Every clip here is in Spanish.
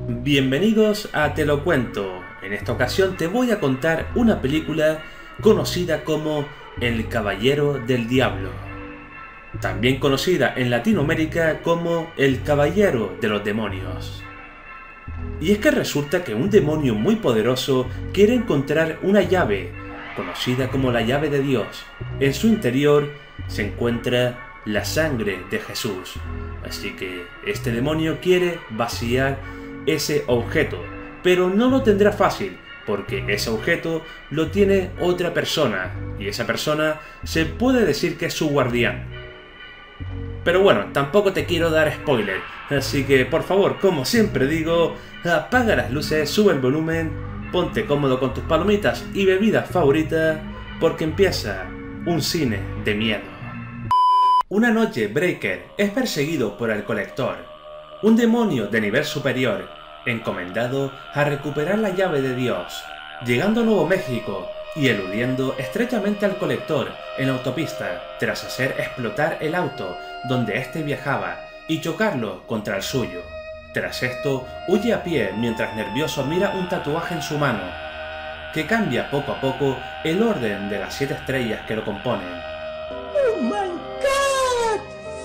Bienvenidos a Te lo cuento. En esta ocasión te voy a contar una película conocida como El Caballero del Diablo, también conocida en Latinoamérica como El Caballero de los Demonios. Y es que resulta que un demonio muy poderoso quiere encontrar una llave, conocida como la llave de Dios. En su interior se encuentra la sangre de Jesús. Así que este demonio quiere vaciar ese objeto, pero no lo tendrá fácil, porque ese objeto lo tiene otra persona, y esa persona se puede decir que es su guardián. Pero bueno, tampoco te quiero dar spoiler, así que por favor, como siempre digo, apaga las luces, sube el volumen, ponte cómodo con tus palomitas y bebidas favoritas, porque empieza un cine de miedo. Una noche, Breaker es perseguido por el Colector, un demonio de nivel superior, encomendado a recuperar la llave de Dios, llegando a Nuevo México y eludiendo estrechamente al Colector en la autopista tras hacer explotar el auto donde éste viajaba y chocarlo contra el suyo. Tras esto, huye a pie mientras nervioso mira un tatuaje en su mano, que cambia poco a poco el orden de las 7 estrellas que lo componen. ¡Oh my God!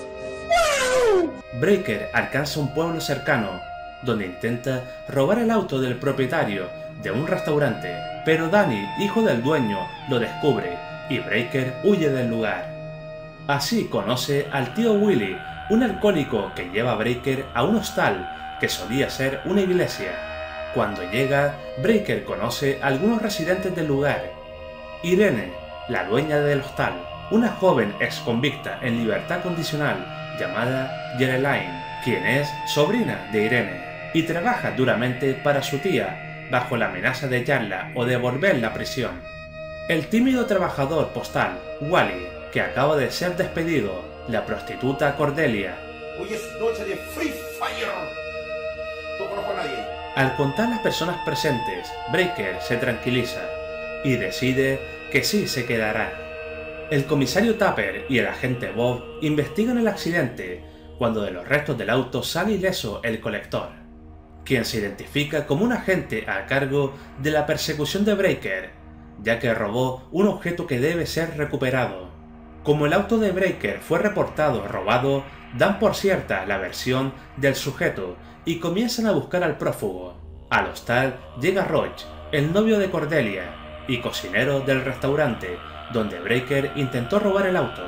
¡Wow! Breaker alcanza un pueblo cercano, donde intenta robar el auto del propietario de un restaurante, pero Danny, hijo del dueño, lo descubre y Breaker huye del lugar. Así conoce al tío Willy, un alcohólico que lleva a Breaker a un hostal que solía ser una iglesia. Cuando llega, Breaker conoce a algunos residentes del lugar. Irene, la dueña del hostal, una joven ex convicta en libertad condicional llamada Jereline, quien es sobrina de Irene y trabaja duramente para su tía bajo la amenaza de echarla o devolverla a prisión. El tímido trabajador postal, Wally, que acaba de ser despedido, la prostituta Cordelia. Hoy es noche de Free Fire. No conozco a nadie. Al contar las personas presentes, Breaker se tranquiliza y decide que sí se quedará. El comisario Tupper y el agente Bob investigan el accidente, cuando de los restos del auto sale ileso el Colector, quien se identifica como un agente a cargo de la persecución de Breaker, ya que robó un objeto que debe ser recuperado. Como el auto de Breaker fue reportado robado, dan por cierta la versión del sujeto y comienzan a buscar al prófugo. Al hostal llega Roach, el novio de Cordelia y cocinero del restaurante donde Breaker intentó robar el auto.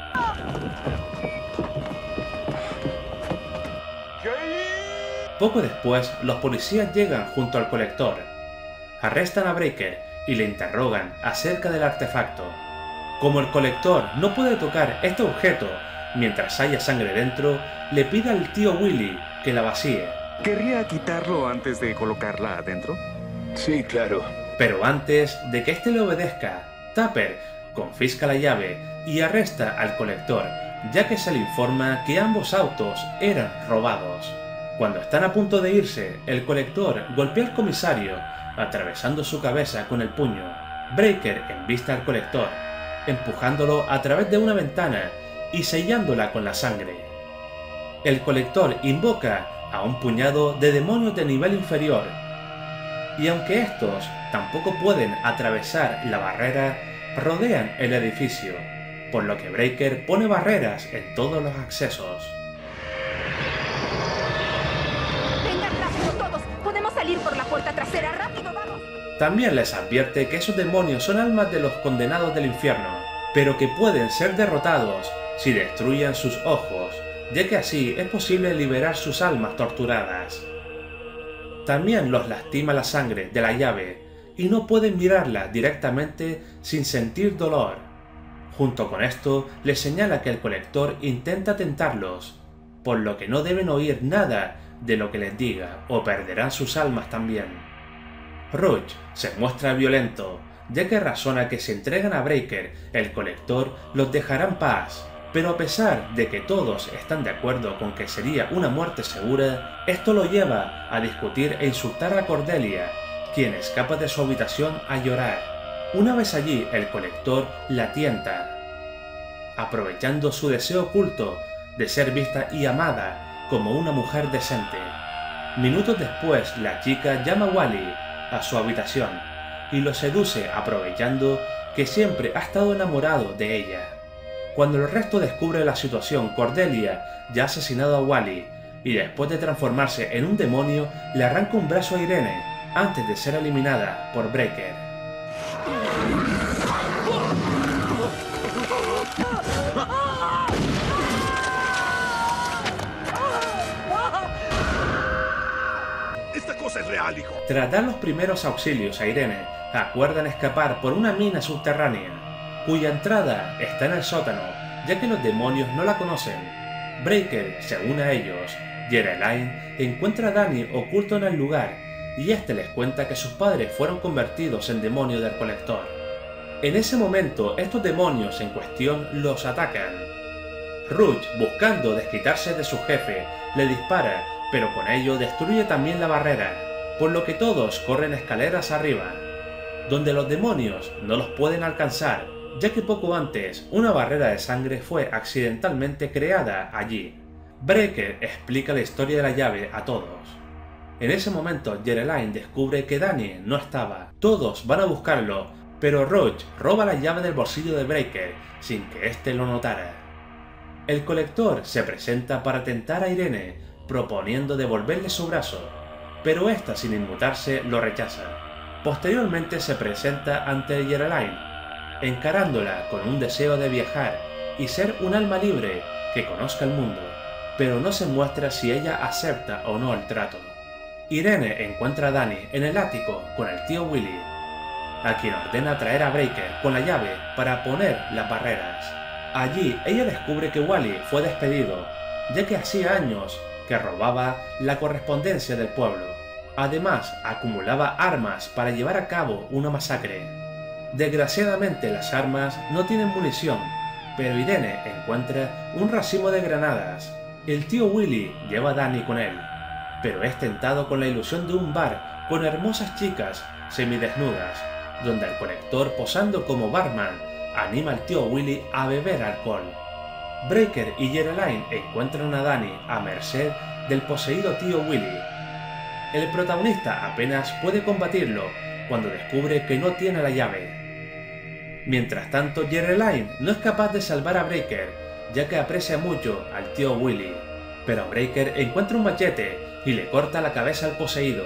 Poco después, los policías llegan junto al Colector, arrestan a Breaker y le interrogan acerca del artefacto. Como el Colector no puede tocar este objeto mientras haya sangre dentro, le pide al tío Willy que la vacíe. ¿Querría quitarlo antes de colocarla adentro? Sí, claro. Pero antes de que éste le obedezca, Tupper confisca la llave y arresta al Colector, ya que se le informa que ambos autos eran robados. Cuando están a punto de irse, el Colector golpea al comisario, atravesando su cabeza con el puño. Breaker embiste al Colector, empujándolo a través de una ventana y sellándola con la sangre. El Colector invoca a un puñado de demonios de nivel inferior, y aunque estos tampoco pueden atravesar la barrera, rodean el edificio, por lo que Breaker pone barreras en todos los accesos. ¡Vengan rápido todos! ¡Podemos salir por la puerta trasera! ¡Rápido, vamos! También les advierte que esos demonios son almas de los condenados del infierno, pero que pueden ser derrotados si destruyen sus ojos, ya que así es posible liberar sus almas torturadas. También los lastima la sangre de la llave y no pueden mirarla directamente sin sentir dolor. Junto con esto, les señala que el Colector intenta tentarlos, por lo que no deben oír nada de lo que les diga o perderán sus almas también. Roach se muestra violento, ya que razona que si entregan a Breaker, el Colector los dejará en paz. Pero a pesar de que todos están de acuerdo con que sería una muerte segura, esto lo lleva a discutir e insultar a Cordelia, quien escapa de su habitación a llorar. Una vez allí, el Colector la tienta, aprovechando su deseo oculto de ser vista y amada como una mujer decente. Minutos después, la chica llama a Wally a su habitación y lo seduce aprovechando que siempre ha estado enamorado de ella. Cuando el resto descubre la situación, Cordelia ya ha asesinado a Wally y después de transformarse en un demonio le arranca un brazo a Irene antes de ser eliminada por Breaker. Esta cosa es real, hijo. Tras dar los primeros auxilios a Irene, acuerdan escapar por una mina subterránea, cuya entrada está en el sótano, ya que los demonios no la conocen. Breaker se une a ellos. Geraldine encuentra a Danny oculto en el lugar y este les cuenta que sus padres fueron convertidos en demonios del colector. En ese momento, estos demonios en cuestión los atacan. Rouge, buscando desquitarse de su jefe, le dispara, pero con ello destruye también la barrera, por lo que todos corren escaleras arriba, donde los demonios no los pueden alcanzar, ya que poco antes una barrera de sangre fue accidentalmente creada allí. Breaker explica la historia de la llave a todos. En ese momento, Geraldine descubre que Danny no estaba. Todos van a buscarlo, pero Rouge roba la llave del bolsillo de Breaker sin que éste lo notara. El colector se presenta para tentar a Irene, proponiendo devolverle su brazo, pero ésta, sin inmutarse, lo rechaza. Posteriormente se presenta ante Geraldine, encarándola con un deseo de viajar y ser un alma libre que conozca el mundo, pero no se muestra si ella acepta o no el trato. Irene encuentra a Danny en el ático con el tío Willy, a quien ordena traer a Breaker con la llave para poner las barreras. Allí ella descubre que Wally fue despedido, ya que hacía años que robaba la correspondencia del pueblo. Además, acumulaba armas para llevar a cabo una masacre. Desgraciadamente las armas no tienen munición, pero Irene encuentra un racimo de granadas. El tío Willy lleva a Danny con él, pero es tentado con la ilusión de un bar con hermosas chicas semidesnudas, donde el colector, posando como barman, anima al tío Willy a beber alcohol. Breaker y Geraldine encuentran a Danny a merced del poseído tío Willy. El protagonista apenas puede combatirlo cuando descubre que no tiene la llave. Mientras tanto, Geraldine no es capaz de salvar a Breaker, ya que aprecia mucho al tío Willy, pero Breaker encuentra un machete y le corta la cabeza al poseído.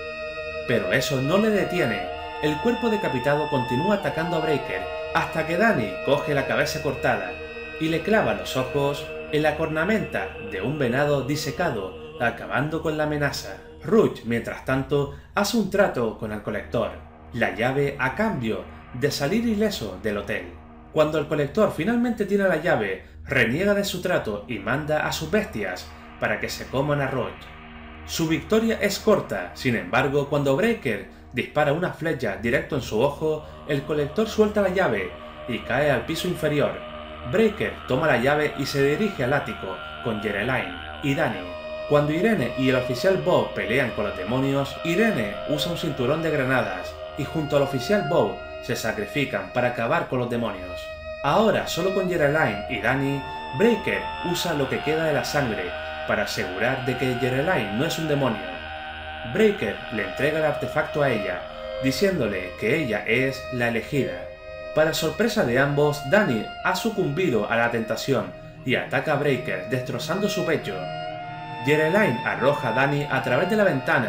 Pero eso no le detiene, el cuerpo decapitado continúa atacando a Breaker hasta que Danny coge la cabeza cortada y le clava los ojos en la cornamenta de un venado disecado, acabando con la amenaza. Rouge, mientras tanto, hace un trato con el colector, la llave a cambio de salir ileso del hotel. Cuando el colector finalmente tiene la llave, reniega de su trato y manda a sus bestias para que se coman a Rouge. Su victoria es corta, sin embargo, cuando Breaker dispara una flecha directo en su ojo, el colector suelta la llave y cae al piso inferior. Breaker toma la llave y se dirige al ático con Geraldine y Danny. Cuando Irene y el oficial Bob pelean con los demonios, Irene usa un cinturón de granadas y junto al oficial Bob se sacrifican para acabar con los demonios. Ahora, solo con Geraldine y Danny, Breaker usa lo que queda de la sangre para asegurar de que Geraldine no es un demonio. Breaker le entrega el artefacto a ella, diciéndole que ella es la elegida. Para sorpresa de ambos, Danny ha sucumbido a la tentación y ataca a Breaker destrozando su pecho. Geraldine arroja a Danny a través de la ventana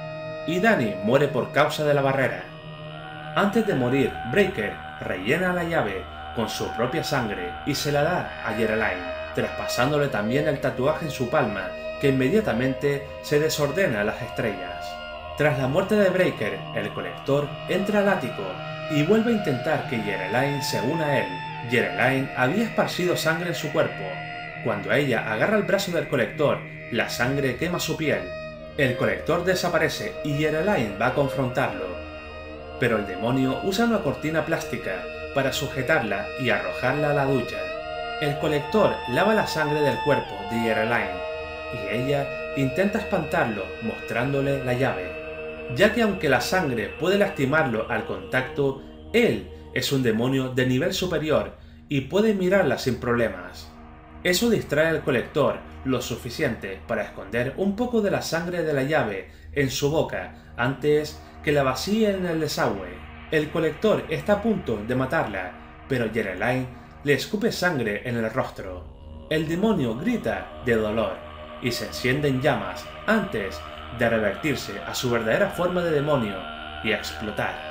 y Danny muere por causa de la barrera. Antes de morir, Breaker rellena la llave con su propia sangre y se la da a Geraldine, traspasándole también el tatuaje en su palma, que inmediatamente se desordena las estrellas. Tras la muerte de Breaker, el colector entra al ático y vuelve a intentar que Geraldine se una a él. Geraldine había esparcido sangre en su cuerpo. Cuando ella agarra el brazo del colector, la sangre quema su piel. El colector desaparece y Geraldine va a confrontarlo, pero el demonio usa una cortina plástica para sujetarla y arrojarla a la ducha. El colector lava la sangre del cuerpo de Geraldine y ella intenta espantarlo mostrándole la llave, ya que aunque la sangre puede lastimarlo al contacto, él es un demonio de nivel superior y puede mirarla sin problemas. Eso distrae al colector, lo suficiente para esconder un poco de la sangre de la llave en su boca antes que la vacíe en el desagüe. El colector está a punto de matarla, pero Jereline le escupe sangre en el rostro. El demonio grita de dolor y se enciende en llamas antes de revertirse a su verdadera forma de demonio y explotar.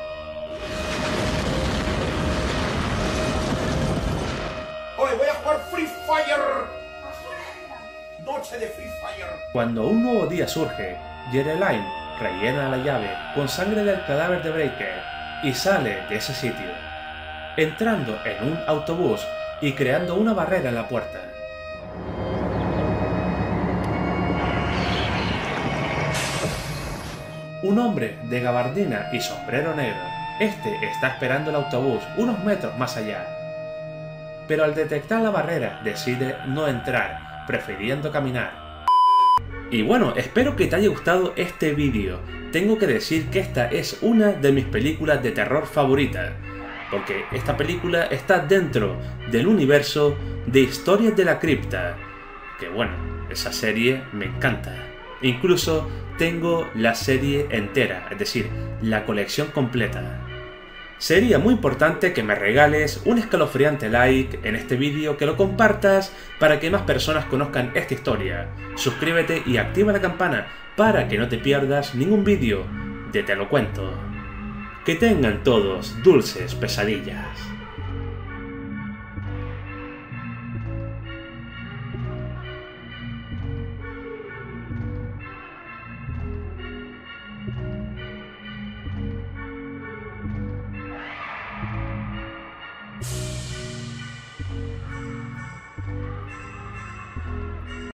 Hoy voy a jugar Free Fire. Noche de Free Fire. Cuando un nuevo día surge, Jereline rellena la llave con sangre del cadáver de Breaker y sale de ese sitio, entrando en un autobús y creando una barrera en la puerta. Un hombre de gabardina y sombrero negro. Este está esperando el autobús unos metros más allá, pero al detectar la barrera decide no entrar, prefiriendo caminar. Y bueno, espero que te haya gustado este vídeo. Tengo que decir que esta es una de mis películas de terror favoritas, porque esta película está dentro del universo de Historias de la Cripta, que bueno, esa serie me encanta. Incluso tengo la serie entera, es decir, la colección completa. Sería muy importante que me regales un escalofriante like en este vídeo, que lo compartas para que más personas conozcan esta historia. Suscríbete y activa la campana para que no te pierdas ningún vídeo de Te lo cuento. Que tengan todos dulces pesadillas.